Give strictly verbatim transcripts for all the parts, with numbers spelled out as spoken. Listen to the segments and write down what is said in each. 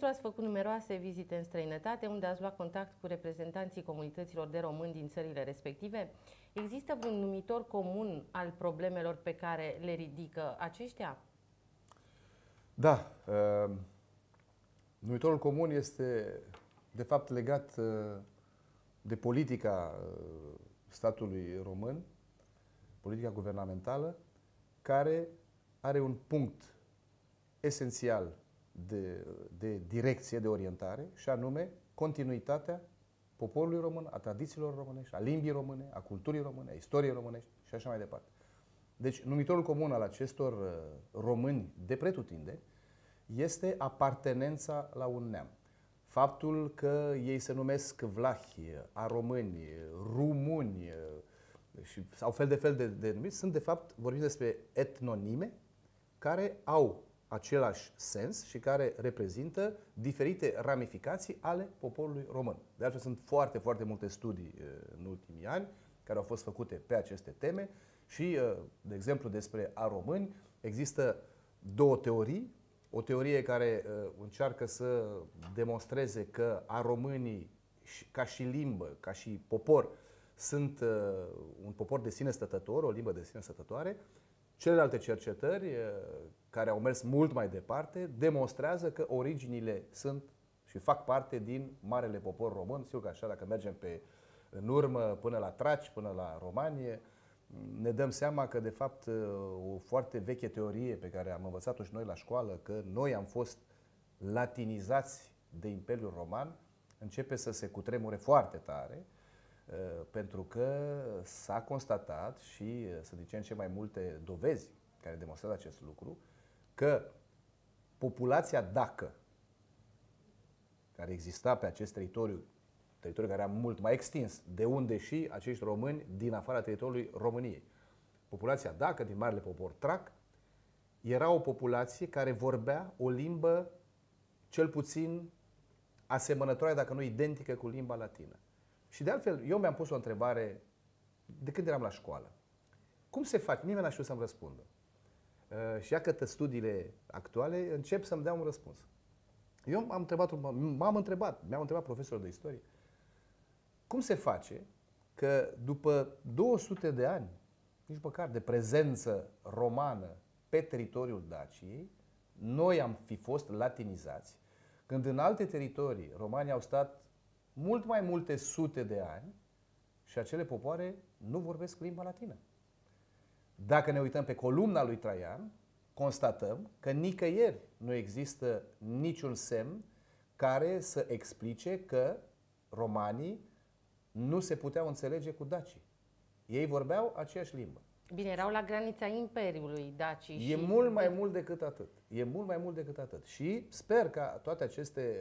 ministru, ați făcut numeroase vizite în străinătate, unde ați luat contact cu reprezentanții comunităților de români din țările respective. Există vreun numitor comun al problemelor pe care le ridică aceștia? Da. Uh, numitorul comun este, de fapt, legat uh, de politica uh, statului român, politica guvernamentală, care are un punct esențial de, de direcție, de orientare, și anume continuitatea poporului român, a tradițiilor românești, a limbii române, a culturii române, a istoriei românești și așa mai departe. Deci, numitorul comun al acestor români de pretutindeni este apartenența la un neam. Faptul că ei se numesc vlahi, aromâni, rumuni și sau fel de fel de, de numiți, sunt de fapt, vorbim despre etnonime care au același sens și care reprezintă diferite ramificații ale poporului român. De altfel, sunt foarte, foarte multe studii în ultimii ani care au fost făcute pe aceste teme și, de exemplu, despre aromâni există două teorii. O teorie care încearcă să demonstreze că aromânii, ca și limbă, ca și popor, sunt un popor de sine stătător, o limbă de sine stătătoare. Celelalte cercetări, care au mers mult mai departe, demonstrează că originile sunt și fac parte din marele popor român. Sigur că așa, dacă mergem pe, în urmă până la traci, până la romani, ne dăm seama că, de fapt, o foarte veche teorie pe care am învățat-o și noi la școală, că noi am fost latinizați de Imperiul Roman, începe să se cutremure foarte tare, pentru că s-a constatat și sunt din ce în ce mai multe dovezi care demonstrează acest lucru, că populația dacă care exista pe acest teritoriu, teritoriu care era mult mai extins, de unde și acești români din afara teritoriului României. Populația dacă, din marele popor trac, era o populație care vorbea o limbă cel puțin asemănătoare, dacă nu identică, cu limba latină. Și de altfel, eu mi-am pus o întrebare de când eram la școală. Cum se face? Nimeni n-a știut să-mi răspundă. Uh, și iată studiile actuale încep să-mi dea un răspuns. Eu m-am întrebat, m-am întrebat, mi-am întrebat profesorul de istorie, cum se face că după două sute de ani, nici măcar de prezență romană pe teritoriul Daciei, noi am fi fost latinizați, când în alte teritorii romanii au stat mult mai multe sute de ani și acele popoare nu vorbesc limba latină. Dacă ne uităm pe columna lui Traian, constatăm că nicăieri nu există niciun semn care să explice că romanii nu se puteau înțelege cu dacii. Ei vorbeau aceeași limbă. Bine, erau la granița Imperiului Dacii. E și... mult mai mult decât atât. E mult mai mult decât atât. Și sper ca toate aceste,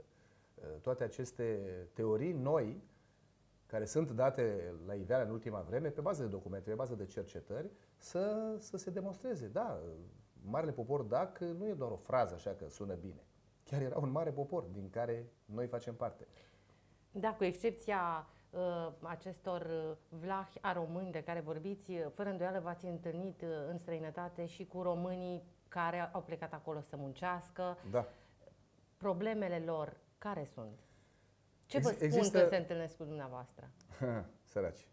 toate aceste teorii noi, care sunt date la iveală în ultima vreme, pe bază de documente, pe bază de cercetări, să, să se demonstreze. Da, marele popor dac nu e doar o frază așa că sună bine. Chiar era un mare popor din care noi facem parte. Da, cu excepția uh, acestor uh, vlahi aromâni de care vorbiți, uh, fără îndoială v-ați întâlnit uh, în străinătate și cu românii care au plecat acolo să muncească. Da. Problemele lor care sunt? Ce Ex vă spun există... că se întâlnesc cu dumneavoastră? Săraci.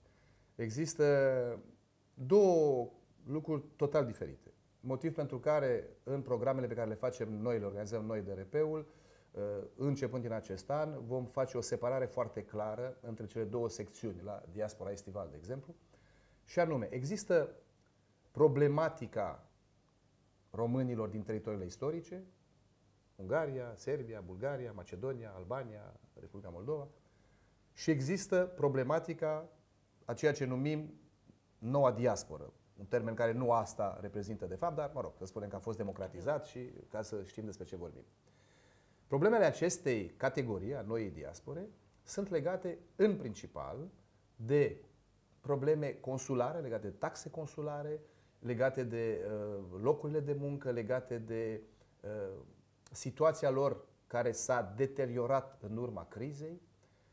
Există două lucruri total diferite. Motiv pentru care în programele pe care le facem noi, le organizăm noi de R P-ul, începând din acest an, vom face o separare foarte clară între cele două secțiuni, la Diaspora Estival, de exemplu, și anume, există problematica românilor din teritoriile istorice, Ungaria, Serbia, Bulgaria, Macedonia, Albania, Republica Moldova, și există problematica a ceea ce numim noua diasporă, un termen care nu asta reprezintă de fapt, dar, mă rog, să spunem că a fost democratizat și ca să știm despre ce vorbim. Problemele acestei categorii, a noii diaspore, sunt legate în principal de probleme consulare, legate de taxe consulare, legate de uh, locurile de muncă, legate de uh, situația lor care s-a deteriorat în urma crizei.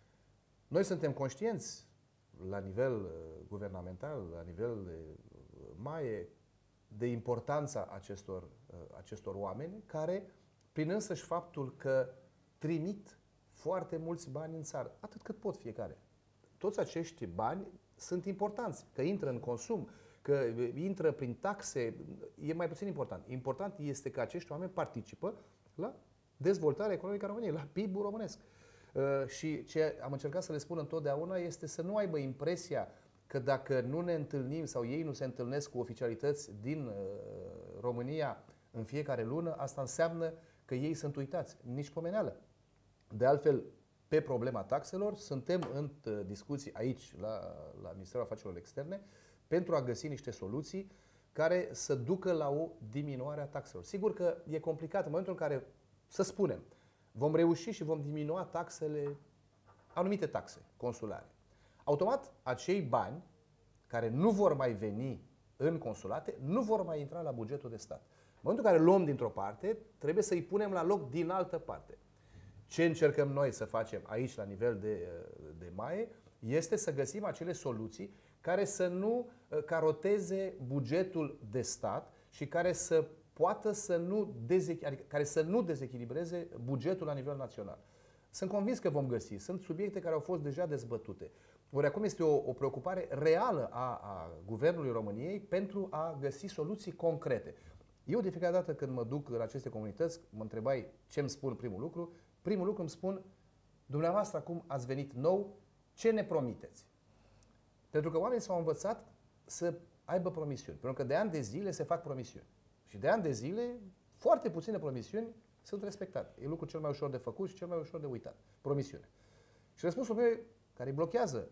Noi suntem conștienți la nivel uh, guvernamental, la nivel de uh, MAE, de importanța acestor, uh, acestor oameni care, prin însăși faptul că trimit foarte mulți bani în țară, atât cât pot fiecare. Toți acești bani sunt importanți, că intră în consum, că intră prin taxe, e mai puțin important. Important este că acești oameni participă la dezvoltarea economică a României, la P I B-ul românesc. Și ce am încercat să le spun întotdeauna este să nu aibă impresia că dacă nu ne întâlnim sau ei nu se întâlnesc cu oficialități din România în fiecare lună, asta înseamnă că ei sunt uitați. Nici pomeneală. De altfel, pe problema taxelor, suntem în discuții aici, la, la Ministerul Afacerilor Externe, pentru a găsi niște soluții care să ducă la o diminuare a taxelor. Sigur că e complicat în momentul în care, să spunem, vom reuși și vom diminua taxele, anumite taxe consulare. Automat, acei bani care nu vor mai veni în consulate, nu vor mai intra la bugetul de stat. În momentul în care luăm dintr-o parte, trebuie să-i punem la loc din altă parte. Ce încercăm noi să facem aici, la nivel de, de M A E, este să găsim acele soluții care să nu caroteze bugetul de stat și care să poată să nu, dezech... adică, care să nu dezechilibreze bugetul la nivel național. Sunt convins că vom găsi. Sunt subiecte care au fost deja dezbătute. Ori acum este o, o preocupare reală a, a Guvernului României pentru a găsi soluții concrete. Eu de fiecare dată când mă duc în aceste comunități, mă întrebai ce îmi spun primul lucru. Primul lucru îmi spun, dumneavoastră acum ați venit nou, ce ne promiteți? Pentru că oamenii s-au învățat să aibă promisiuni. Pentru că de ani de zile se fac promisiuni. Și de ani de zile, foarte puține promisiuni sunt respectate. E lucrul cel mai ușor de făcut și cel mai ușor de uitat. Promisiune. Și răspunsul meu, care îi blochează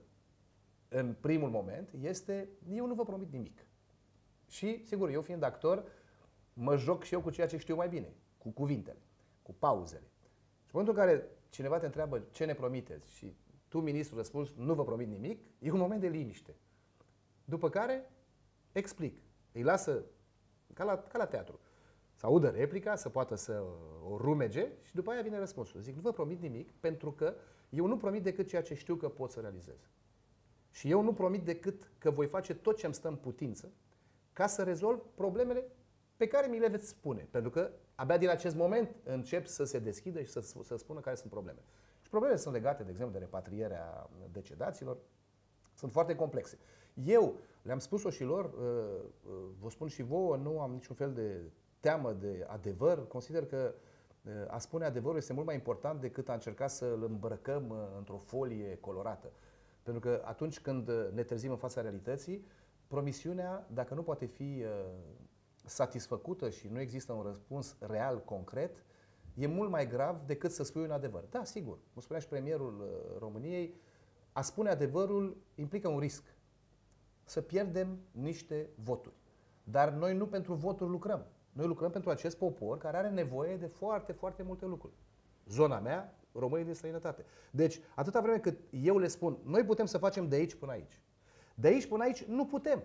în primul moment, este, eu nu vă promit nimic. Și, sigur, eu fiind actor, mă joc și eu cu ceea ce știu mai bine. Cu cuvintele, cu pauzele. Și în momentul în care cineva te întreabă ce ne promiteți și tu, ministru, răspunzi, nu vă promit nimic, e un moment de liniște. După care explic. Îi lasă, ca la, ca la teatru, să audă replica, să poată să o rumege și după aia vine răspunsul. Zic, nu vă promit nimic pentru că eu nu promit decât ceea ce știu că pot să realizez. Și eu nu promit decât că voi face tot ce îmi stă în putință ca să rezolv problemele pe care mi le veți spune. Pentru că abia din acest moment încep să se deschidă și să, să spună care sunt problemele. Și problemele sunt legate, de exemplu, de repatrierea decedaților. Sunt foarte complexe. Eu le-am spus-o și lor, vă spun și vouă, nu am niciun fel de teamă de adevăr. Consider că a spune adevărul este mult mai important decât a încerca să îl îmbrăcăm într-o folie colorată. Pentru că atunci când ne trezim în fața realității, promisiunea, dacă nu poate fi satisfăcută și nu există un răspuns real, concret, e mult mai grav decât să spui un adevăr. Da, sigur, cum spunea și premierul României, a spune adevărul implică un risc. Să pierdem niște voturi. Dar noi nu pentru voturi lucrăm. Noi lucrăm pentru acest popor care are nevoie de foarte, foarte multe lucruri. Zona mea, românii din străinătate. Deci, atâta vreme cât eu le spun, noi putem să facem de aici până aici. De aici până aici nu putem.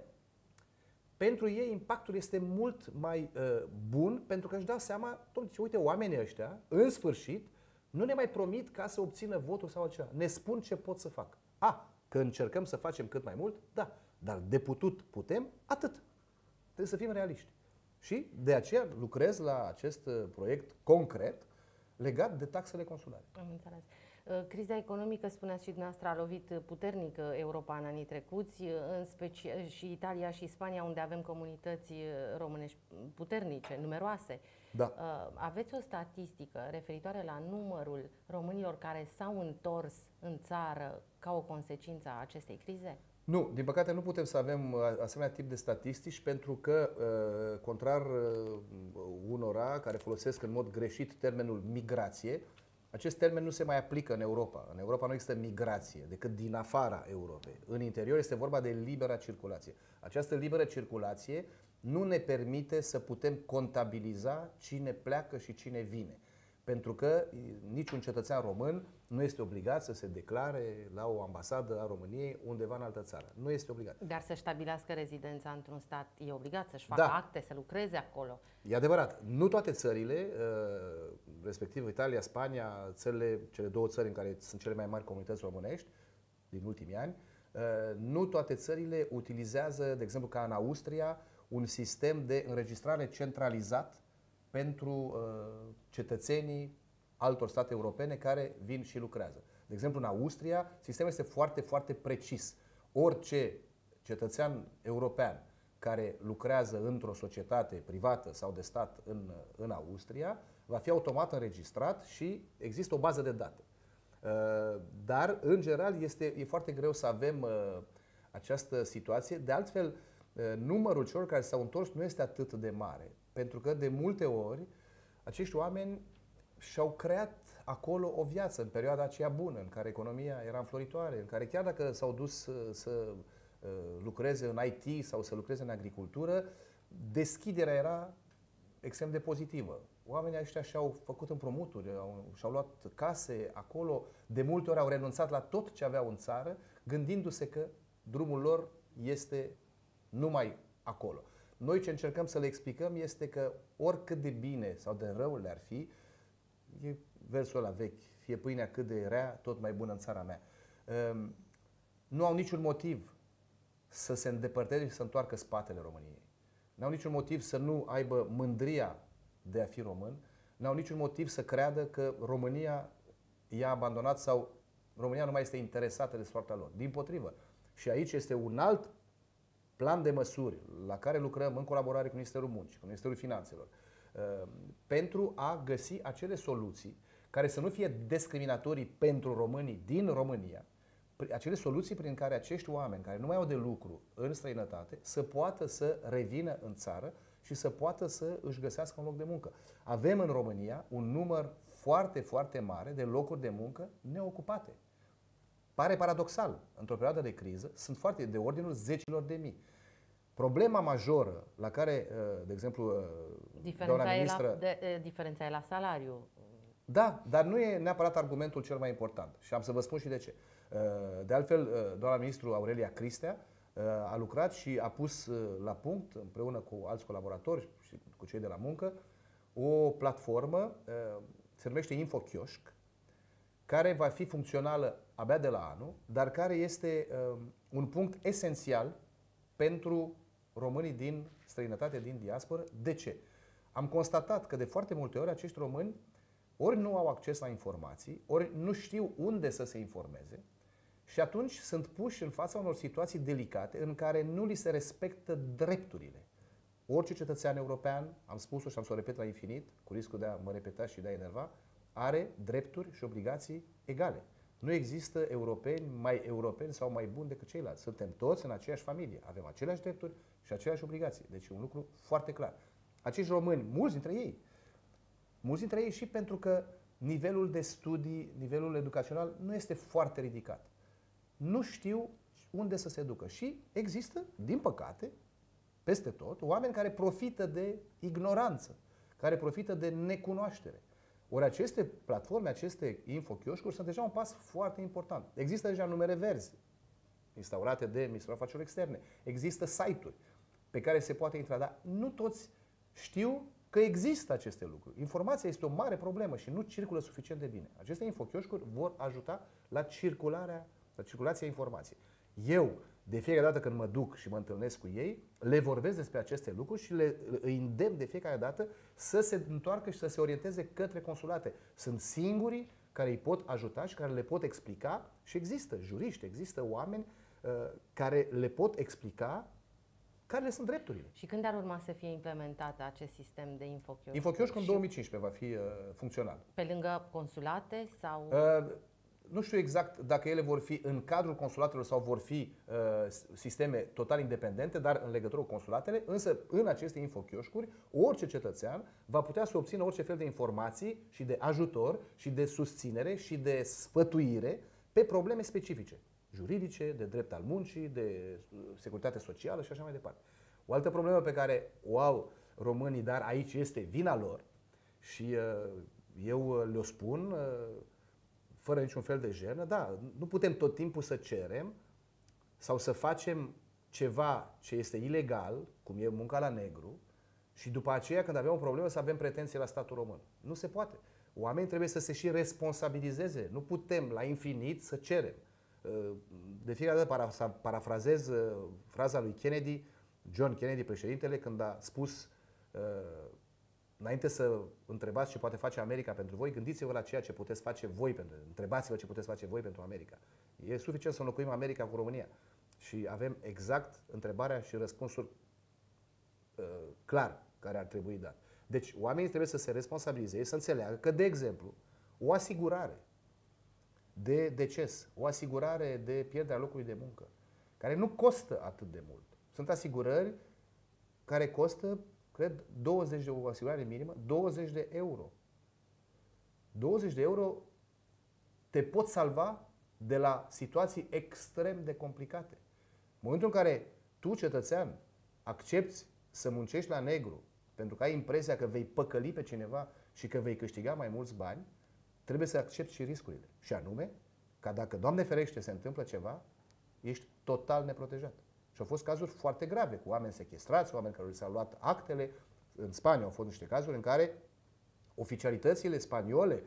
Pentru ei impactul este mult mai uh, bun pentru că își dau seama, domnule, uite, oamenii ăștia, în sfârșit, nu ne mai promit ca să obțină voturi sau altceva. Ne spun ce pot să fac. A, că încercăm să facem cât mai mult, da, dar de putut putem, atât. Trebuie să fim realiști. Și de aceea lucrez la acest proiect concret legat de taxele consulare. Am înțeles. Criza economică, spuneați și dumneavoastră, a lovit puternic Europa în anii trecuți, în special și Italia și Spania, unde avem comunități românești puternice, numeroase. Da. Aveți o statistică referitoare la numărul românilor care s-au întors în țară ca o consecință a acestei crize? Nu, din păcate nu putem să avem asemenea tip de statistici pentru că, contrar unora care folosesc în mod greșit termenul migrație, acest termen nu se mai aplică în Europa. În Europa nu există migrație decât din afara Europei. În interior este vorba de libera circulație. Această liberă circulație nu ne permite să putem contabiliza cine pleacă și cine vine. Pentru că niciun cetățean român nu este obligat să se declare la o ambasadă a României undeva în altă țară. Nu este obligat. Dar să stabilească rezidența într-un stat e obligat, să-și facă da. acte, să lucreze acolo. E adevărat. Nu toate țările, respectiv Italia, Spania, țările, cele două țări în care sunt cele mai mari comunități românești din ultimii ani, nu toate țările utilizează, de exemplu ca în Austria, un sistem de înregistrare centralizat pentru uh, cetățenii altor state europene care vin și lucrează. De exemplu, în Austria, sistemul este foarte, foarte precis. Orice cetățean european care lucrează într-o societate privată sau de stat în, în Austria va fi automat înregistrat și există o bază de date. Dar, în general, este, e foarte greu să avem această situație. De altfel, numărul celor care s-au întors nu este atât de mare, pentru că de multe ori acești oameni și-au creat acolo o viață în perioada aceea bună, în care economia era înfloritoare, în care chiar dacă s-au dus să, să lucreze în I T sau să lucreze în agricultură, deschiderea era extrem de pozitivă. Oamenii ăștia și-au făcut împrumuturi, și-au luat case acolo, de multe ori au renunțat la tot ce aveau în țară, gândindu-se că drumul lor este numai acolo. Noi ce încercăm să le explicăm este că oricât de bine sau de rău le-ar fi, e versul ăla vechi, fie pâinea cât de rea, tot mai bună în țara mea. Nu au niciun motiv să se îndepărteze și să întoarcă spatele României. Nu au niciun motiv să nu aibă mândria de a fi român, nu au niciun motiv să creadă că România i-a abandonat sau România nu mai este interesată de soarta lor. Dimpotrivă. Și aici este un alt plan de măsuri la care lucrăm în colaborare cu Ministerul Muncii, cu Ministerul Finanțelor, pentru a găsi acele soluții care să nu fie discriminatorii pentru românii din România, acele soluții prin care acești oameni care nu mai au de lucru în străinătate să poată să revină în țară și să poată să își găsească un loc de muncă. Avem în România un număr foarte, foarte mare de locuri de muncă neocupate. Pare paradoxal. Într-o perioadă de criză sunt foarte de ordinul zecilor de mii. Problema majoră la care, de exemplu, diferența doamna ministră... E la, de, diferența e la salariu. Da, dar nu e neapărat argumentul cel mai important. Și am să vă spun și de ce. De altfel, doamna ministru Aurelia Cristea a lucrat și a pus la punct, împreună cu alți colaboratori și cu cei de la muncă, o platformă, se numește InfoChioșc, care va fi funcțională abia de la anul, dar care este un punct esențial pentru românii din străinătate, din diasporă. De ce? Am constatat că de foarte multe ori acești români ori nu au acces la informații, ori nu știu unde să se informeze și atunci sunt puși în fața unor situații delicate în care nu li se respectă drepturile. Orice cetățean european, am spus-o și am să o repet la infinit, cu riscul de a mă repeta și de a enerva, are drepturi și obligații egale. Nu există europeni mai europeni sau mai buni decât ceilalți. Suntem toți în aceeași familie. Avem aceleași drepturi și aceleași obligații. Deci e un lucru foarte clar. Acești români, mulți dintre ei, mulți dintre ei și pentru că nivelul de studii, nivelul educațional nu este foarte ridicat. Nu știu unde să se ducă. Și există, din păcate, peste tot, oameni care profită de ignoranță, care profită de necunoaștere. Ori aceste platforme, aceste infochioșcuri sunt deja un pas foarte important. Există deja numere verzi instaurate de Ministerul Afacerilor Externe. Există site-uri pe care se poate intra, dar nu toți știu că există aceste lucruri. Informația este o mare problemă și nu circulă suficient de bine. Aceste infochioșcuri vor ajuta la circularea, la circulația informației. Eu, de fiecare dată când mă duc și mă întâlnesc cu ei, le vorbesc despre aceste lucruri și le îi îndemn de fiecare dată să se întoarcă și să se orienteze către consulate. Sunt singurii care îi pot ajuta și care le pot explica și există juriști, există oameni uh, care le pot explica care le sunt drepturile. Și când ar urma să fie implementat acest sistem de infochioșc? Infochioșc în două mii cincisprezece va fi uh, funcțional. Pe lângă consulate sau... Uh, Nu știu exact dacă ele vor fi în cadrul consulatelor sau vor fi uh, sisteme total independente, dar în legătură cu consulatele, însă în aceste infochioșcuri, orice cetățean va putea să obțină orice fel de informații și de ajutor și de susținere și de sfătuire pe probleme specifice, juridice, de drept al muncii, de securitate socială și așa mai departe. O altă problemă pe care o au românii, dar aici este vina lor și uh, eu le-o spun uh, fără niciun fel de jenă, da, nu putem tot timpul să cerem sau să facem ceva ce este ilegal, cum e munca la negru, și după aceea, când avem o problemă, să avem pretenții la statul român. Nu se poate. Oamenii trebuie să se și responsabilizeze. Nu putem la infinit să cerem. De fiecare dată parafrazez fraza lui Kennedy, John Kennedy, președintele, când a spus înainte să întrebați ce poate face America pentru voi, gândiți-vă la ceea ce puteți face voi pentru Întrebați-vă ce puteți face voi pentru America. E suficient să înlocuim America cu România. Și avem exact întrebarea și răspunsul uh, clar care ar trebui dat. Deci, oamenii trebuie să se responsabilizeze, să înțeleagă că, de exemplu, o asigurare de deces, o asigurare de pierderea locului de muncă, care nu costă atât de mult. Sunt asigurări care costă, cred, douăzeci de o asigurare minimă, douăzeci de euro. douăzeci de euro te pot salva de la situații extrem de complicate. În momentul în care tu, cetățean, accepti să muncești la negru pentru că ai impresia că vei păcăli pe cineva și că vei câștiga mai mulți bani, trebuie să accepti și riscurile. Și anume, ca dacă, Doamne ferește, se întâmplă ceva, ești total neprotejat. Și au fost cazuri foarte grave, cu oameni sechestrați, oameni care li s-au luat actele. În Spania au fost niște cazuri în care oficialitățile spaniole,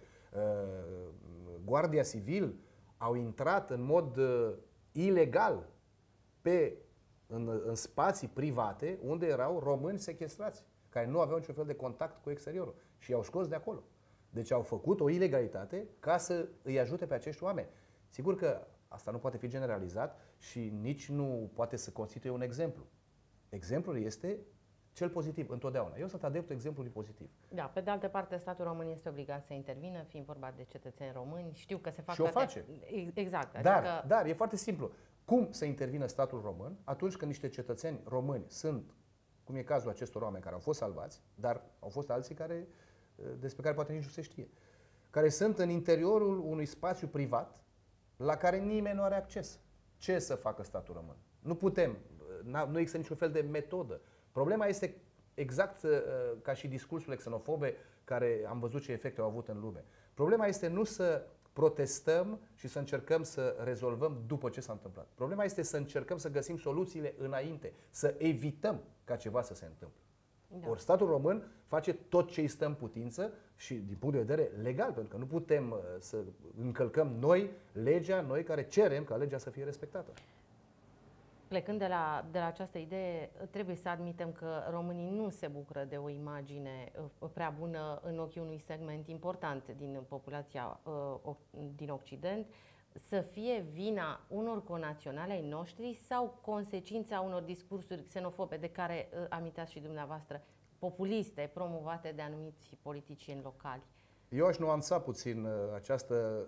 Guardia Civil, au intrat în mod ilegal pe, în, în spații private unde erau români sechestrați, care nu aveau niciun fel de contact cu exteriorul și i-au scos de acolo. Deci au făcut o ilegalitate ca să îi ajute pe acești oameni. Sigur că asta nu poate fi generalizat și nici nu poate să constituie un exemplu. Exemplul este cel pozitiv, întotdeauna. Eu sunt adeptul exemplului pozitiv. Da, pe de altă parte, statul român este obligat să intervină, fiind vorba de cetățeni români. Știu că se fac și o toate... face. Exact. Dar, adică... dar e foarte simplu. Cum să intervină statul român atunci când niște cetățeni români sunt, cum e cazul acestor oameni care au fost salvați, dar au fost alții care, despre care poate nici nu se știe, care sunt în interiorul unui spațiu privat la care nimeni nu are acces. Ce să facă statul român? Nu putem, nu există niciun fel de metodă. Problema este exact uh, ca și discursurile xenofobe care am văzut ce efecte au avut în lume. Problema este nu să protestăm și să încercăm să rezolvăm după ce s-a întâmplat. Problema este să încercăm să găsim soluțiile înainte, să evităm ca ceva să se întâmple. Da. Ori statul român face tot ce îi stă în putință și din punct de vedere legal, pentru că nu putem uh, să încălcăm noi legea, noi care cerem ca legea să fie respectată. Plecând de la, de la această idee, trebuie să admitem că românii nu se bucură de o imagine prea bună în ochii unui segment important din populația uh, din Occident, să fie vina unor conaționali ai noștri sau consecința unor discursuri xenofobe de care uh, aminteați și dumneavoastră, populiste, promovate de anumiți politicieni locali? Eu aș nuanța puțin uh, această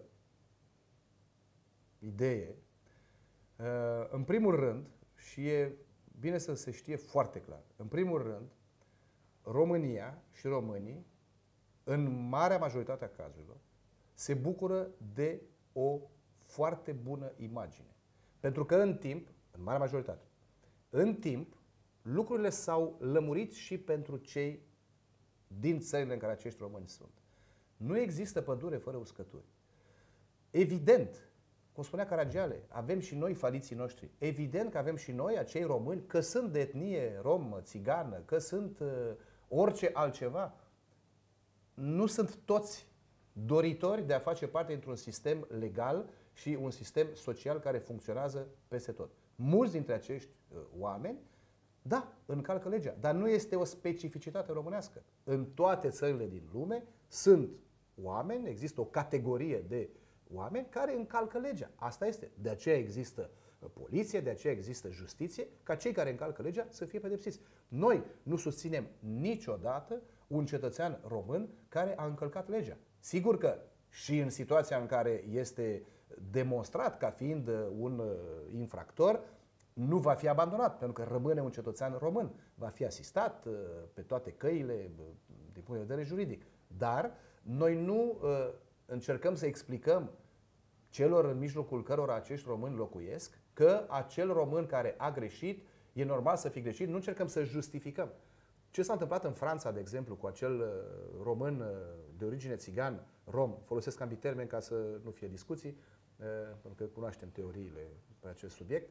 idee. Uh, în primul rând, și e bine să se știe foarte clar, în primul rând, România și românii, în marea majoritate a cazurilor, se bucură de o foarte bună imagine. Pentru că în timp, în marea majoritate, în timp, lucrurile s-au lămurit și pentru cei din țările în care acești români sunt. Nu există pădure fără uscături. Evident, cum spunea Caragiale, avem și noi faliții noștri. Evident că avem și noi, acei români, că sunt de etnie romă, țigană, că sunt uh, orice altceva. Nu sunt toți doritori de a face parte dintr-un sistem legal și un sistem social care funcționează peste tot. Mulți dintre acești uh, oameni, da, încalcă legea, dar nu este o specificitate românească. În toate țările din lume sunt oameni, există o categorie de oameni care încalcă legea. Asta este. De aceea există poliție, de aceea există justiție, ca cei care încalcă legea să fie pedepsiți. Noi nu susținem niciodată un cetățean român care a încălcat legea. Sigur că și în situația în care este demonstrat ca fiind un infractor, nu va fi abandonat, pentru că rămâne un cetățean român. Va fi asistat pe toate căile din punct de vedere juridic. Dar noi nu încercăm să explicăm celor în mijlocul cărora acești români locuiesc că acel român care a greșit e normal să fi greșit. Nu încercăm să justificăm. Ce s-a întâmplat în Franța, de exemplu, cu acel român de origine țigan, rom, folosesc ambii termeni ca să nu fie discuții, pentru că cunoaștem teoriile pe acest subiect.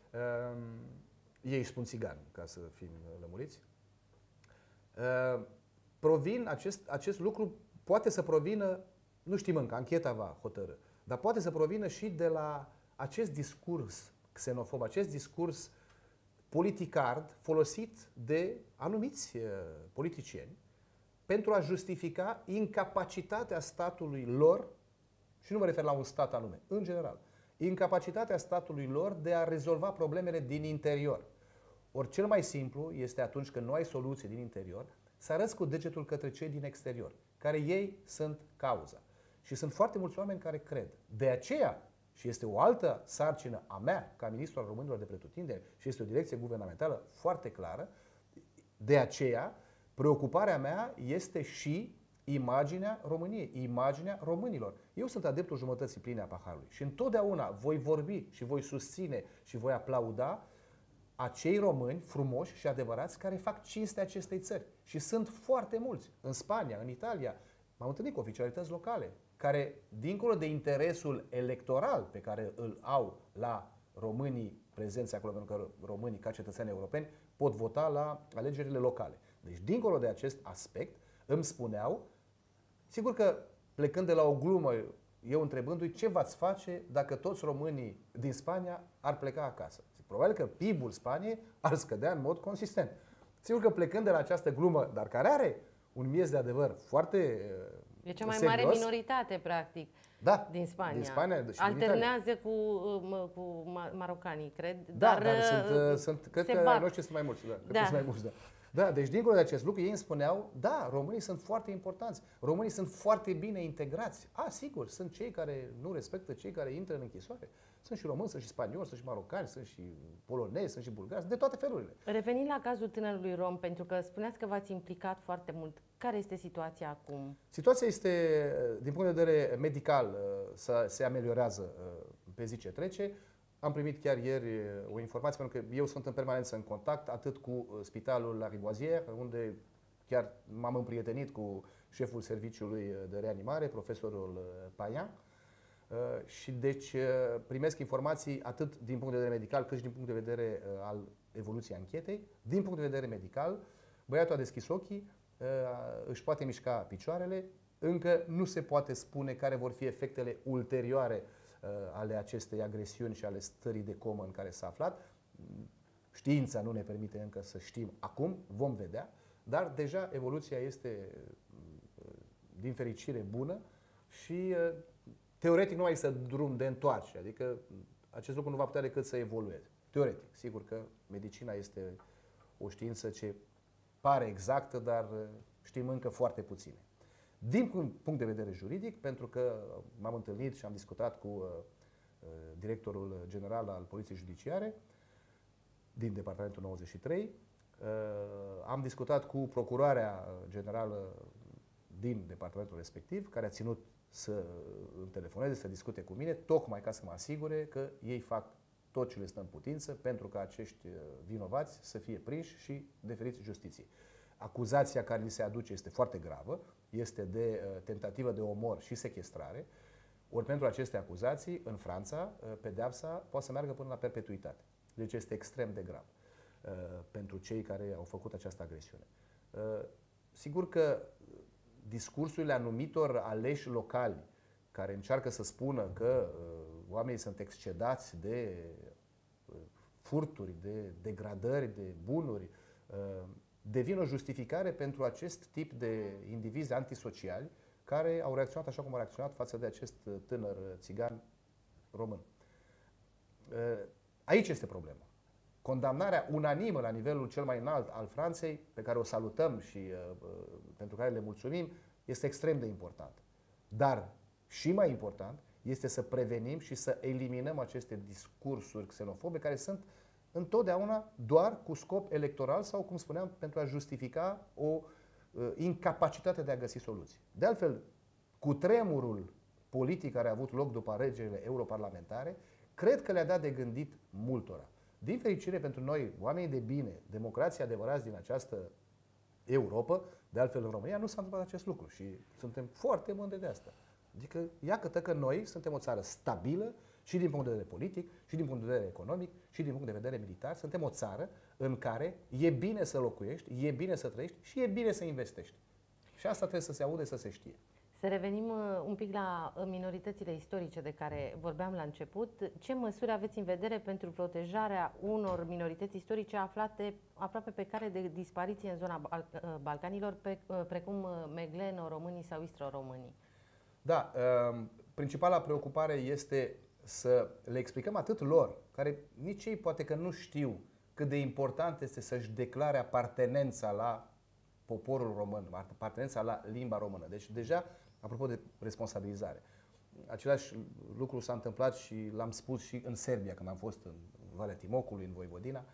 Ei spun țigan, ca să fim lămuriți. Provin, acest, acest lucru poate să provină, nu știm încă, ancheta va hotărâ, dar poate să provină și de la acest discurs xenofob, acest discurs politicard folosit de anumiți politicieni pentru a justifica incapacitatea statului lor, și nu mă refer la un stat anume, în general, incapacitatea statului lor de a rezolva problemele din interior. Ori cel mai simplu este atunci când nu ai soluții din interior, să arăți cu degetul către cei din exterior, care ei sunt cauza. Și sunt foarte mulți oameni care cred. De aceea, și este o altă sarcină a mea, ca ministru al românilor de pretutindeni, și este o direcție guvernamentală foarte clară, de aceea, preocuparea mea este și imaginea României, imaginea românilor. Eu sunt adeptul jumătății pline a paharului și întotdeauna voi vorbi și voi susține și voi aplauda acei români frumoși și adevărați care fac cinste acestei țări. Și sunt foarte mulți. În Spania, în Italia, m-am întâlnit cu oficialități locale care, dincolo de interesul electoral pe care îl au la românii prezenți acolo, pentru că românii, ca cetățeni europeni, pot vota la alegerile locale. Deci, dincolo de acest aspect, îmi spuneau, sigur că plecând de la o glumă, eu întrebându-i ce v-ați face dacă toți românii din Spania ar pleca acasă. Probabil că P I B-ul Spaniei ar scădea în mod consistent. Sigur că plecând de la această glumă, dar care are un miez de adevăr foarte E cea mai serios, mare minoritate, practic, da, din Spania. Din Spania Alternează cu, cu marocanii, cred. Da, dar, dar sunt, sunt, cred că ai noștri sunt mai mulți. Da, da. Sunt mai mulți, da. Da, deci dincolo de acest lucru, ei îmi spuneau, da, românii sunt foarte importanți, românii sunt foarte bine integrați. A, sigur, sunt cei care nu respectă, cei care intră în închisoare. Sunt și români, sunt și spanioli, sunt și marocani, sunt și polonezi, sunt și bulgari, sunt de toate felurile. Revenind la cazul tânărului rom, pentru că spuneați că v-ați implicat foarte mult, care este situația acum? Situația este, din punct de vedere medical, se ameliorează pe zi ce trece. Am primit chiar ieri o informație, pentru că eu sunt în permanență în contact atât cu spitalul La Rivoisière, unde chiar m-am împrietenit cu șeful serviciului de reanimare, profesorul Payan, și deci primesc informații atât din punct de vedere medical, cât și din punct de vedere al evoluției anchetei. Din punct de vedere medical, băiatul a deschis ochii, își poate mișca picioarele, încă nu se poate spune care vor fi efectele ulterioare ale acestei agresiuni și ale stării de comă în care s-a aflat. Știința nu ne permite încă să știm acum, vom vedea, dar deja evoluția este din fericire bună și teoretic nu mai este drum de întoarcere, adică acest lucru nu va putea decât să evolueze. Teoretic, sigur că medicina este o știință ce pare exactă, dar știm încă foarte puține. Din punct de vedere juridic, pentru că m-am întâlnit și am discutat cu uh, directorul general al Poliției Judiciare din Departamentul nouăzeci și trei, uh, am discutat cu procurarea generală din departamentul respectiv, care a ținut să îmi telefoneze, să discute cu mine, tocmai ca să mă asigure că ei fac tot ce le stă în putință pentru ca acești vinovați să fie prinși și deferiți justiției. Acuzația care li se aduce este foarte gravă, este de uh, tentativă de omor și sechestrare, ori pentru aceste acuzații, în Franța, uh, pedeapsa poate să meargă până la perpetuitate. Deci este extrem de grav uh, pentru cei care au făcut această agresiune. Uh, sigur că discursurile anumitor aleși locali care încearcă să spună că uh, oamenii sunt excedați de uh, furturi, de degradări de bunuri, uh, devin o justificare pentru acest tip de indivizi antisociali care au reacționat așa cum au reacționat față de acest tânăr țigan român. Aici este problema. Condamnarea unanimă la nivelul cel mai înalt al Franței, pe care o salutăm și pentru care le mulțumim, este extrem de important. Dar și mai important este să prevenim și să eliminăm aceste discursuri xenofobe care sunt întotdeauna doar cu scop electoral sau, cum spuneam, pentru a justifica o uh, incapacitate de a găsi soluții. De altfel, cu tremurul politic care a avut loc după alegerile europarlamentare, cred că le-a dat de gândit multora. Din fericire pentru noi, oamenii de bine, democrații adevărați din această Europa, de altfel în România, nu s-a întâmplat acest lucru și suntem foarte mândri de asta. Adică, iată că noi suntem o țară stabilă, și din punct de vedere politic, și din punct de vedere economic, și din punct de vedere militar. Suntem o țară în care e bine să locuiești, e bine să trăiești și e bine să investești. Și asta trebuie să se aude, să se știe. Să revenim un pic la minoritățile istorice de care vorbeam la început. Ce măsuri aveți în vedere pentru protejarea unor minorități istorice aflate aproape pe cale de dispariție în zona Balcanilor, pe, precum megleno-românii sau istro-românii? Da, principala preocupare este să le explicăm atât lor, care nici ei poate că nu știu cât de important este să-și declare apartenența la poporul român, apartenența la limba română. Deci deja, apropo de responsabilizare, același lucru s-a întâmplat și l-am spus și în Serbia, când am fost în Valea Timocului, în Voivodina.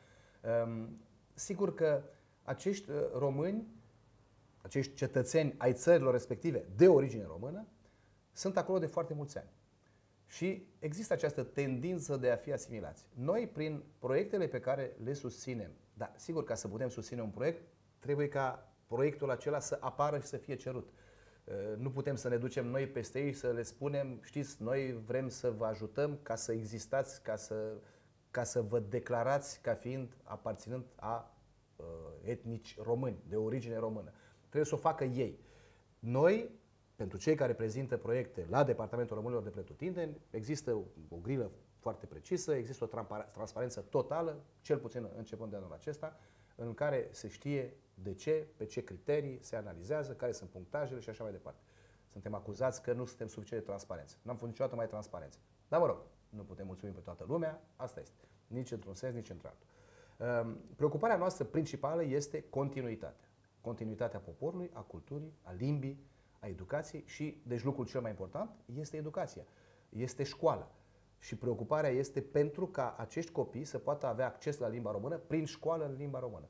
Sigur că acești români, acești cetățeni ai țărilor respective de origine română, sunt acolo de foarte mulți ani. Și există această tendință de a fi asimilați. Noi, prin proiectele pe care le susținem, dar sigur, ca să putem susține un proiect, trebuie ca proiectul acela să apară și să fie cerut. Nu putem să ne ducem noi peste ei și să le spunem, știți, noi vrem să vă ajutăm ca să existați, ca să, ca să vă declarați ca fiind aparținând a uh, etnici români, de origine română. Trebuie să o facă ei. Noi, pentru cei care prezintă proiecte la Departamentul Românilor de Pretutindeni, există o, o grilă foarte precisă, există o transparență totală, cel puțin începând de anul acesta, în care se știe de ce, pe ce criterii se analizează, care sunt punctajele și așa mai departe. Suntem acuzați că nu suntem suficient de transparenți. N-am fost niciodată mai transparenți. Dar mă rog, nu putem mulțumi pe toată lumea, asta este. Nici într-un sens, nici într-altul. Preocuparea noastră principală este continuitatea. Continuitatea poporului, a culturii, a limbii, a educației și, deci lucrul cel mai important, este educația. Este școala. Și preocuparea este pentru ca acești copii să poată avea acces la limba română prin școală în limba română.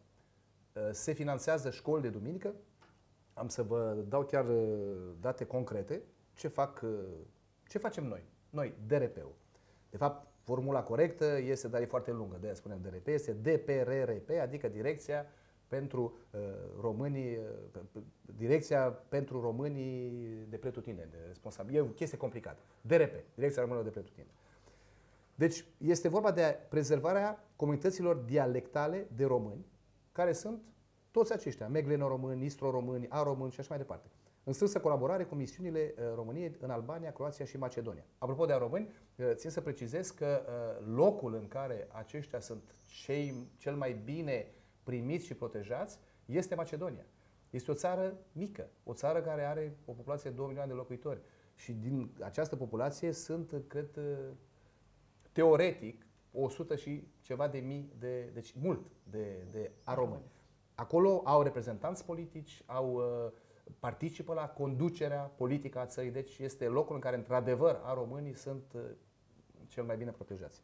Se finanțează școli de duminică. Am să vă dau chiar date concrete. Ce, fac, ce facem noi? Noi, D R P-ul. De fapt, formula corectă este, dar e foarte lungă, de aia spunem D R P, este D P R R P, adică Direcția pentru uh, românii, uh, Direcția pentru românii de pretutindeni, de responsabil. E o chestie complicată. D R P, Direcția Românilor de Pretutindeni. Deci este vorba de prezervarea comunităților dialectale de români, care sunt toți aceștia, megleno-români, istro-români, a-români și așa mai departe. În strânsă colaborare cu misiunile României în Albania, Croația și Macedonia. Apropo de a-români, țin să precizez că locul în care aceștia sunt cei cel mai bine primiți și protejați este Macedonia. Este o țară mică, o țară care are o populație de două milioane de locuitori. Și din această populație sunt, cred, teoretic, o sută și ceva de mii, de, deci mult, de, de a-români. Acolo au reprezentanți politici, au, participă la conducerea politică a țării, deci este locul în care, într-adevăr, a-românii sunt cel mai bine protejați.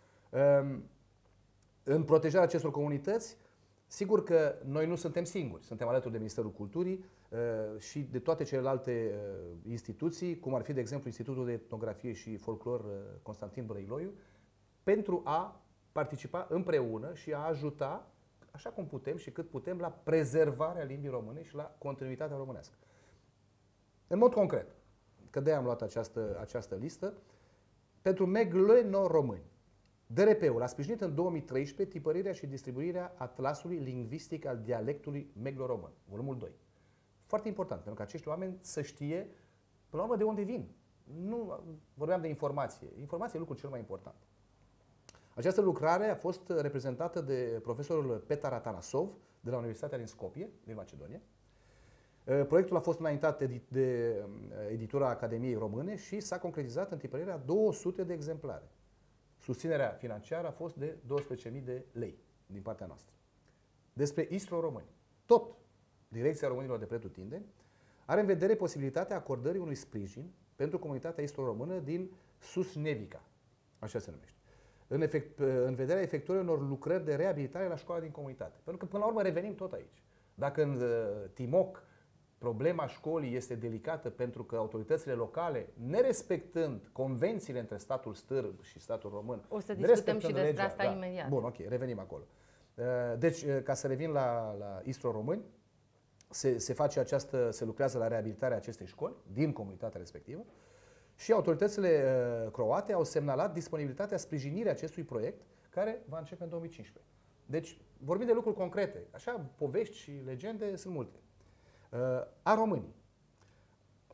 În protejarea acestor comunități, sigur că noi nu suntem singuri, suntem alături de Ministerul Culturii și de toate celelalte instituții, cum ar fi, de exemplu, Institutul de Etnografie și Folclor Constantin Brăiloiu, pentru a participa împreună și a ajuta, așa cum putem și cât putem, la prezervarea limbii române și la continuitatea românească. În mod concret, că de-aia am luat această, această listă, pentru megleno-români, D R P-ul a sprijinit în două mii treisprezece tipărirea și distribuirea atlasului lingvistic al dialectului meglo-român, volumul doi. Foarte important, pentru că acești oameni să știe, până la urmă, de unde vin. Nu vorbeam de informație. Informația e lucrul cel mai important. Această lucrare a fost reprezentată de profesorul Petar Atanasov de la Universitatea din Skopje, din Macedonia. Proiectul a fost înaintat de editura Academiei Române și s-a concretizat în tipărirea două sute de exemplare. Susținerea financiară a fost de douăsprezece mii de lei din partea noastră. Despre istro-români. Tot Direcția Românilor de Pretutindeni are în vedere posibilitatea acordării unui sprijin pentru comunitatea istro-română din Susnevica, așa se numește, în, efect, în vederea efectuării unor lucrări de reabilitare la școala din comunitate. Pentru că, până la urmă, revenim tot aici. Dacă în Timoc problema școlii este delicată pentru că autoritățile locale, nerespectând convențiile între statul stârb și statul român, o să discutăm și despre legea, asta da. imediat. Bun, ok, revenim acolo. Deci, ca să revin la, la istro-români, se, se face această, se lucrează la reabilitarea acestei școli din comunitatea respectivă și autoritățile uh, croate au semnalat disponibilitatea sprijinirii acestui proiect care va începe în două mii cincisprezece. Deci, vorbim de lucruri concrete. Așa, povești și legende sunt multe. Uh, a românii.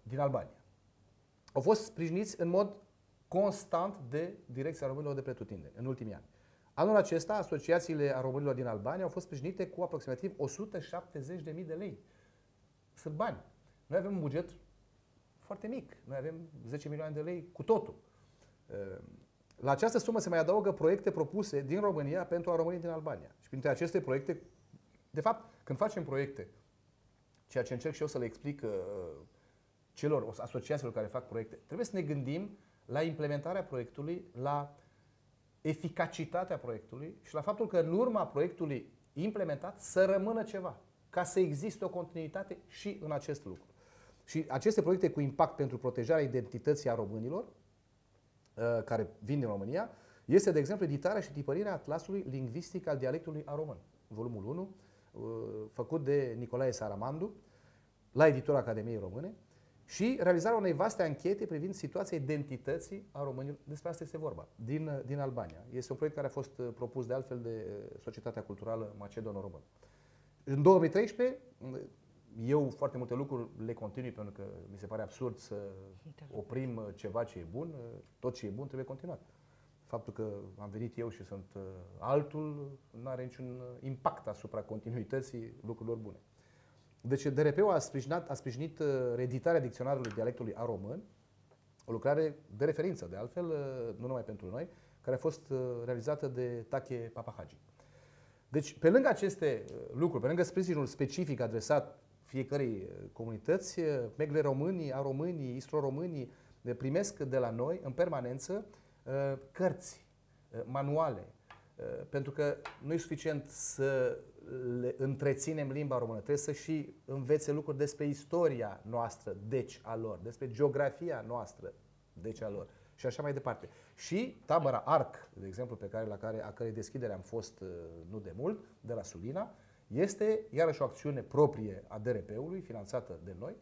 din Albania. Au fost sprijiniți în mod constant de Direcția Românilor de Pretutindeni în ultimii ani. Anul acesta, asociațiile a românilor din Albania au fost sprijinite cu aproximativ o sută șaptezeci de mii de lei. Sunt bani. Noi avem un buget foarte mic. Noi avem zece milioane de lei cu totul. La această sumă se mai adaugă proiecte propuse din România pentru a românii din Albania. Și printre aceste proiecte, de fapt, când facem proiecte, ceea ce încerc și eu să le explic uh, celor, asociațiilor care fac proiecte, trebuie să ne gândim la implementarea proiectului, la eficacitatea proiectului și la faptul că în urma proiectului implementat să rămână ceva, ca să existe o continuitate și în acest lucru. Și aceste proiecte cu impact pentru protejarea identității a românilor, uh, care vin din România, este, de exemplu, editarea și tipărirea Atlasului Lingvistic al Dialectului a Român, volumul unu, făcut de Nicolae Saramandu la editura Academiei Române și realizarea unei vaste anchete privind situația identității a românilor. Despre asta este vorba, din, din Albania. Este un proiect care a fost propus de altfel de Societatea Culturală Macedono-Română. În două mii treisprezece, eu foarte multe lucruri le continui pentru că mi se pare absurd să oprim ceva ce e bun. Tot ce e bun trebuie continuat. Faptul că am venit eu și sunt altul nu are niciun impact asupra continuității lucrurilor bune. Deci D R P-ul a sprijinit, a sprijinit reeditarea dicționarului dialectului a român, o lucrare de referință, de altfel, nu numai pentru noi, care a fost realizată de Tache Papahagi. Deci, pe lângă aceste lucruri, pe lângă sprijinul specific adresat fiecărei comunități, megle românii, a românii, istro-românii primesc de la noi în permanență cărți, manuale, pentru că nu e suficient să le întreținem limba română, trebuie să și învețe lucruri despre istoria noastră, deci a lor, despre geografia noastră, deci a lor și așa mai departe. Și tabăra ARC, de exemplu, pe care, la care, a cărei deschidere am fost nu de mult, de la Sulina, este iarăși o acțiune proprie a D R P-ului, finanțată de noi,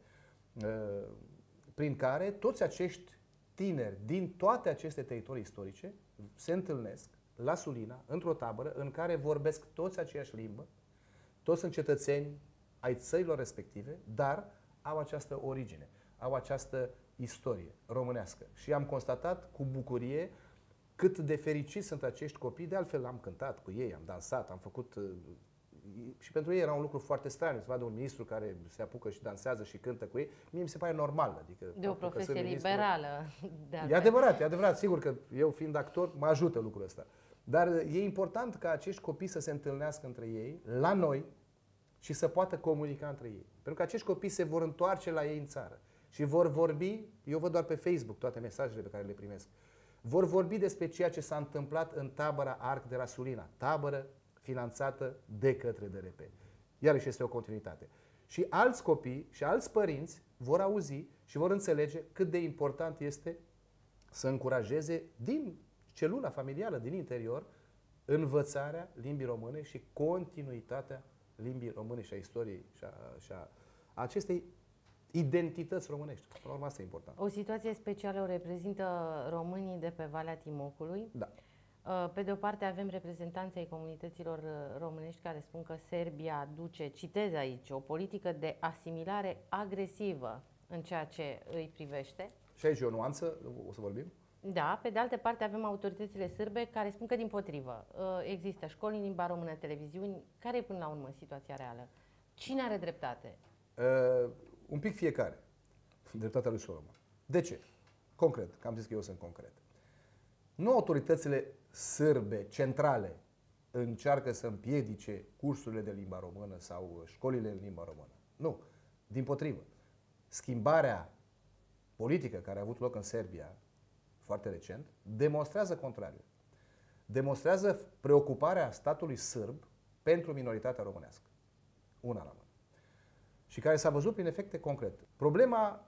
prin care toți acești tineri din toate aceste teritorii istorice se întâlnesc la Sulina, într-o tabără în care vorbesc toți aceeași limbă, toți sunt cetățeni ai țărilor respective, dar au această origine, au această istorie românească. Și am constatat cu bucurie cât de fericiți sunt acești copii, de altfel am cântat cu ei, am dansat, am făcut... Și pentru ei era un lucru foarte straniu, să vadă un ministru care se apucă și dansează și cântă cu ei. Mie mi se pare normal. Adică de o profesie liberală. De e adevărat, e adevărat. Sigur că eu, fiind actor, mă ajută lucrul ăsta. Dar e important ca acești copii să se întâlnească între ei, la noi, și să poată comunica între ei. Pentru că acești copii se vor întoarce la ei în țară și vor vorbi, eu văd doar pe Facebook toate mesajele pe care le primesc, vor vorbi despre ceea ce s-a întâmplat în tabăra ARC de la Sulina, tabără finanțată de către D R P. Iarăși este o continuitate. Și alți copii și alți părinți vor auzi și vor înțelege cât de important este să încurajeze din celula familială, din interior, învățarea limbii române și continuitatea limbii române și a istoriei și a, și a acestei identități românești. Până la urmă, asta e important. O situație specială o reprezintă românii de pe Valea Timocului. Da. Pe de o parte avem reprezentanții ai comunităților românești care spun că Serbia duce, citez aici, o politică de asimilare agresivă în ceea ce îi privește. Și aici e o nuanță, o să vorbim? Da, pe de altă parte avem autoritățile sârbe care spun că dimpotrivă. Există școli în limba română, televiziuni. Care e până la urmă situația reală? Cine are dreptate? Uh, un pic fiecare. Dreptatea lui Solomon. De ce? Concret, că am zis că eu sunt concret. Nu autoritățile sârbe, centrale, încearcă să împiedice cursurile de limba română sau școlile în limba română. Nu. Dimpotrivă. Schimbarea politică care a avut loc în Serbia foarte recent demonstrează contrariul. Demonstrează preocuparea statului sârb pentru minoritatea românească. Una la mână. Și care s-a văzut prin efecte concrete. Problema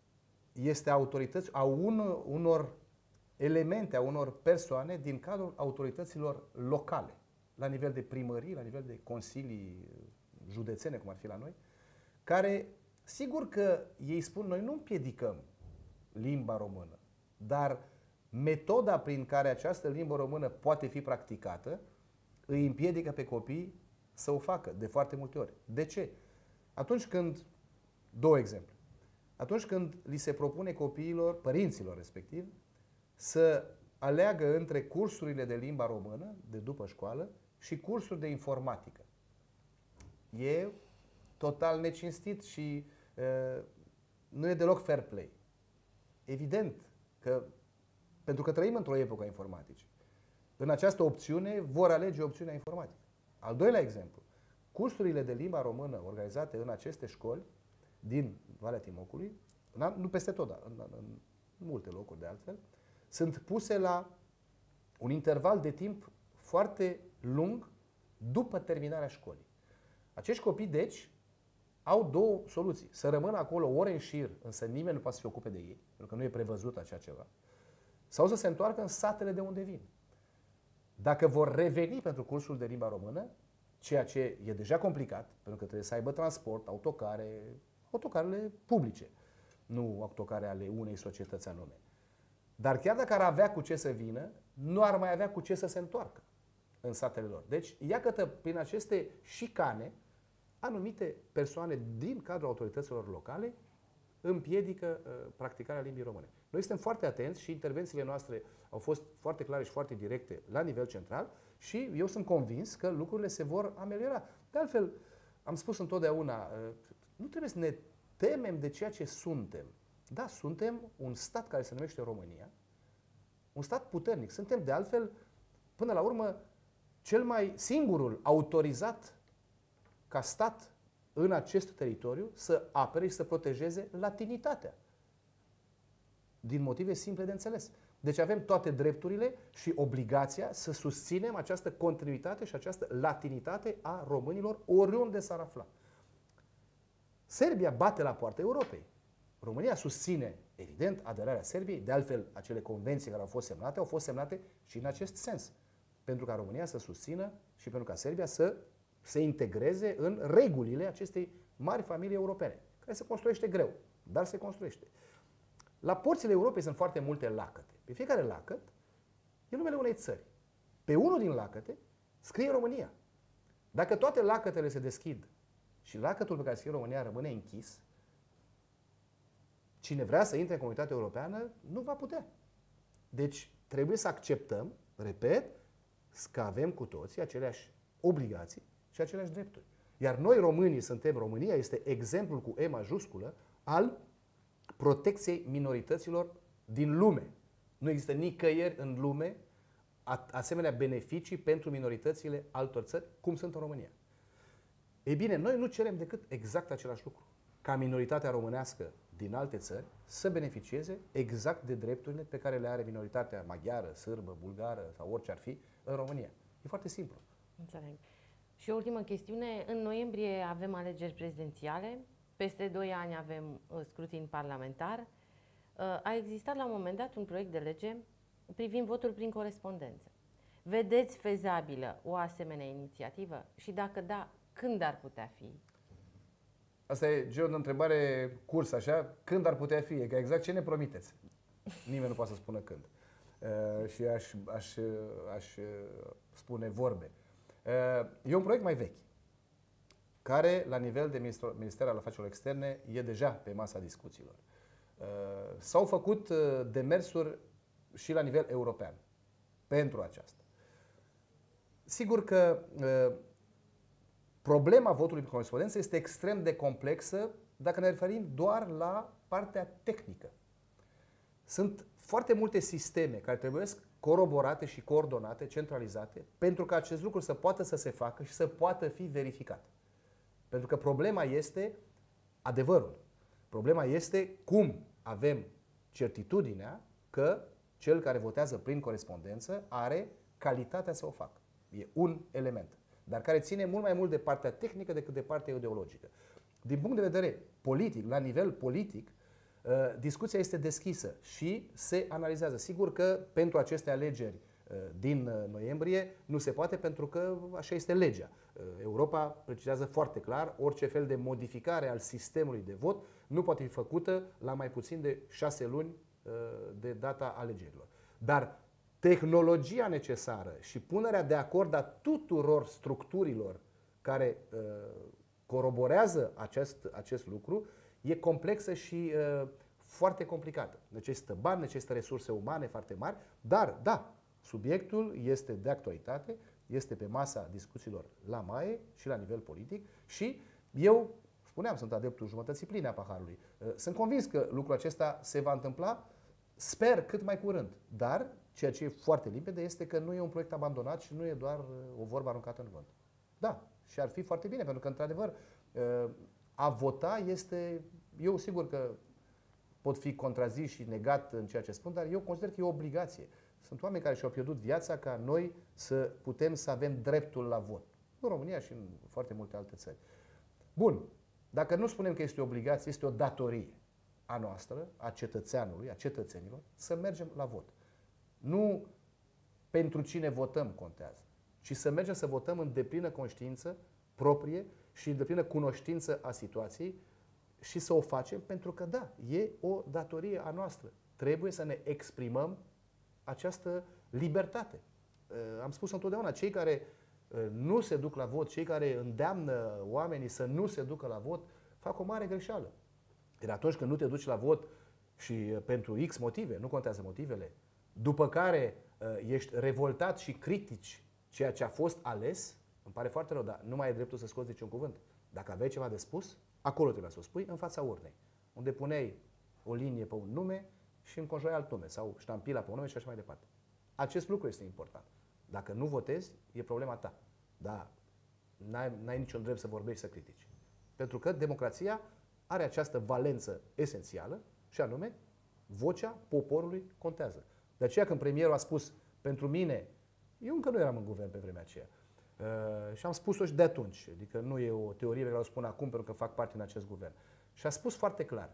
este autorități, a un, unor elemente, a unor persoane din cadrul autorităților locale, la nivel de primării, la nivel de consilii județene, cum ar fi la noi, care, sigur că ei spun, noi nu împiedicăm limba română, dar metoda prin care această limbă română poate fi practicată îi împiedică pe copii să o facă de foarte multe ori. De ce? Atunci când, două exemple, atunci când li se propune copiilor, părinților respectiv, să aleagă între cursurile de limba română, de după școală, și cursuri de informatică. E total necinstit și uh, nu e deloc fair play. Evident că, pentru că trăim într-o epocă a informaticii, în această opțiune vor alege opțiunea informatică. Al doilea exemplu, cursurile de limba română organizate în aceste școli din Valea Timocului, nu peste tot, dar în, în, în multe locuri de altfel, sunt puse la un interval de timp foarte lung după terminarea școlii. Acești copii, deci, au două soluții. Să rămână acolo ore în șir, însă nimeni nu poate să se ocupe de ei, pentru că nu e prevăzut așa ceva, sau să se întoarcă în satele de unde vin. Dacă vor reveni pentru cursul de limba română, ceea ce e deja complicat, pentru că trebuie să aibă transport, autocare, autocarele publice, nu autocare ale unei societăți anume. Dar chiar dacă ar avea cu ce să vină, nu ar mai avea cu ce să se întoarcă în satele lor. Deci, iată, prin aceste șicane, anumite persoane din cadrul autorităților locale împiedică uh, practicarea limbii române. Noi suntem foarte atenți și intervențiile noastre au fost foarte clare și foarte directe la nivel central și eu sunt convins că lucrurile se vor ameliora. De altfel, am spus întotdeauna, uh, nu trebuie să ne temem de ceea ce suntem. Da, suntem un stat care se numește România, un stat puternic. Suntem, de altfel, până la urmă, cel mai singurul autorizat ca stat în acest teritoriu să apere și să protejeze latinitatea. Din motive simple de înțeles. Deci avem toate drepturile și obligația să susținem această continuitate și această latinitate a românilor oriunde s-ar afla. Serbia bate la poarta Europei. România susține, evident, aderarea Serbiei. De altfel, acele convenții care au fost semnate au fost semnate și în acest sens. Pentru ca România să susțină și pentru ca Serbia să se integreze în regulile acestei mari familii europene, care se construiește greu, dar se construiește. La porțile Europei sunt foarte multe lacăte. Pe fiecare lacăt e numele unei țări. Pe unul din lacăte scrie România. Dacă toate lacătele se deschid și lacătul pe care scrie România rămâne închis, cine vrea să intre în Comunitatea Europeană nu va putea. Deci trebuie să acceptăm, repet, că avem cu toții aceleași obligații și aceleași drepturi. Iar noi românii suntem, România este exemplul cu E majusculă al protecției minorităților din lume. Nu există nicăieri în lume asemenea beneficii pentru minoritățile altor țări, cum sunt în România. Ei bine, noi nu cerem decât exact același lucru. Ca minoritatea românească din alte țări să beneficieze exact de drepturile pe care le are minoritatea maghiară, sârbă, bulgară sau orice ar fi în România. E foarte simplu. Înțeleg. Și o ultimă chestiune. În noiembrie avem alegeri prezidențiale, peste doi ani avem uh, scrutin parlamentar. Uh, a existat la un moment dat un proiect de lege privind votul prin corespondență. Vedeți fezabilă o asemenea inițiativă? Și dacă da, când ar putea fi? Asta e genul de întrebare curs, așa, când ar putea fi? E că exact ce ne promiteți. Nimeni nu poate să spună când. Uh, și aș, aș, aș spune vorbe. Uh, e un proiect mai vechi, care, la nivel de Minister al Afacerilor Externe, e deja pe masa discuțiilor. Uh, s-au făcut uh, demersuri și la nivel european pentru aceasta. Sigur că uh, problema votului prin corespondență este extrem de complexă dacă ne referim doar la partea tehnică. Sunt foarte multe sisteme care trebuie coroborate și coordonate, centralizate, pentru ca acest lucru să poată să se facă și să poată fi verificat. Pentru că problema este adevărul. Problema este cum avem certitudinea că cel care votează prin corespondență are calitatea să o facă. E un element, dar care ține mult mai mult de partea tehnică decât de partea ideologică. Din punct de vedere politic, la nivel politic, discuția este deschisă și se analizează. Sigur că pentru aceste alegeri din noiembrie nu se poate, pentru că așa este legea. Europa precizează foarte clar, orice fel de modificare al sistemului de vot nu poate fi făcută la mai puțin de șase luni de data alegerilor. Dar tehnologia necesară și punerea de acord a tuturor structurilor care coroborează acest, acest lucru, e complexă și uh, foarte complicată. Necesită bani, necesită resurse umane foarte mari, dar, da, subiectul este de actualitate, este pe masa discuțiilor la MAE și la nivel politic și eu, spuneam, sunt adeptul jumătății pline a paharului. Sunt convins că lucrul acesta se va întâmpla, sper cât mai curând, dar ceea ce e foarte limpede este că nu e un proiect abandonat și nu e doar o vorbă aruncată în vânt. Da, și ar fi foarte bine, pentru că, într-adevăr, a vota este, eu sigur că pot fi contrazis și negat în ceea ce spun, dar eu consider că e o obligație. Sunt oameni care și-au pierdut viața ca noi să putem să avem dreptul la vot. În România și în foarte multe alte țări. Bun, dacă nu spunem că este o obligație, este o datorie a noastră, a cetățeanului, a cetățenilor, să mergem la vot. Nu pentru cine votăm contează, ci să mergem să votăm în deplină conștiință proprie și în deplină cunoștință a situației și să o facem pentru că, da, e o datorie a noastră. Trebuie să ne exprimăm această libertate. Am spus întotdeauna, cei care nu se duc la vot, cei care îndeamnă oamenii să nu se ducă la vot, fac o mare greșeală. Iar atunci când nu te duci la vot și pentru X motive, nu contează motivele, după care ești revoltat și critici ceea ce a fost ales, îmi pare foarte rău, dar nu mai ai dreptul să scoți niciun cuvânt. Dacă aveai ceva de spus, acolo trebuia să o spui, în fața urnei, unde puneai o linie pe un nume și înconjurai alt nume sau ștampila pe un nume și așa mai departe. Acest lucru este important. Dacă nu votezi, e problema ta. Dar n-ai, n-ai niciun drept să vorbești, să critici. Pentru că democrația are această valență esențială și anume, vocea poporului contează. De aceea când premierul a spus, pentru mine, eu încă nu eram în guvern pe vremea aceea, uh, și am spus-o și de atunci, adică nu e o teorie pe care o spun acum pentru că fac parte din acest guvern. Și a spus foarte clar,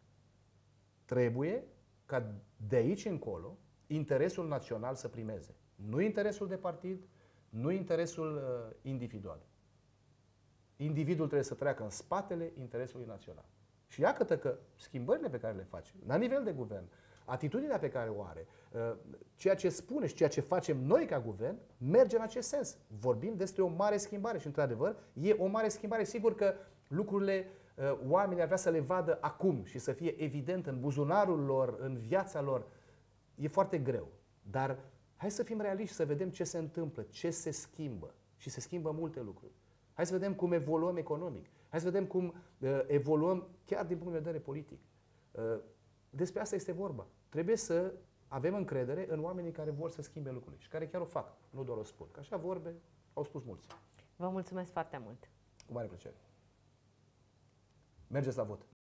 trebuie ca de aici încolo interesul național să primeze. Nu interesul de partid, nu interesul uh, individual. Individul trebuie să treacă în spatele interesului național. Și iată că schimbările pe care le face, la nivel de guvern, atitudinea pe care o are, uh, ceea ce spune și ceea ce facem noi ca guvern, merge în acest sens. Vorbim despre o mare schimbare și, într-adevăr, e o mare schimbare. Sigur că lucrurile uh, oamenii ar vrea să le vadă acum și să fie evident în buzunarul lor, în viața lor. E foarte greu. Dar hai să fim realiști, să vedem ce se întâmplă, ce se schimbă. Și se schimbă multe lucruri. Hai să vedem cum evoluăm economic. Hai să vedem cum uh, evoluăm chiar din punct de vedere politic. Uh, despre asta este vorba. Trebuie să avem încredere în oamenii care vor să schimbe lucrurile și care chiar o fac, nu doar o spun. Că așa vorbe au spus mulți. Vă mulțumesc foarte mult. Cu mare plăcere. Mergeți la vot.